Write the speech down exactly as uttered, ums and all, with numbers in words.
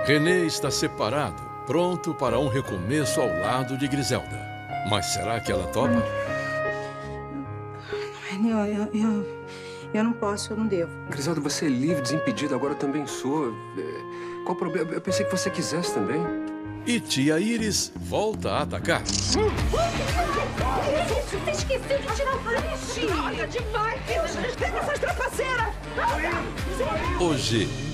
René está separado, pronto para um recomeço ao lado de Griselda. Mas será que ela topa? René, eu, eu, eu não posso, eu não devo. Griselda, você é livre, desimpedida, agora eu também sou. É, qual o problema? Eu pensei que você quisesse também. E tia Iris volta a atacar. Você esqueceu de tirar o flash! Droga demais! Pega essas trapaceiras! Hoje...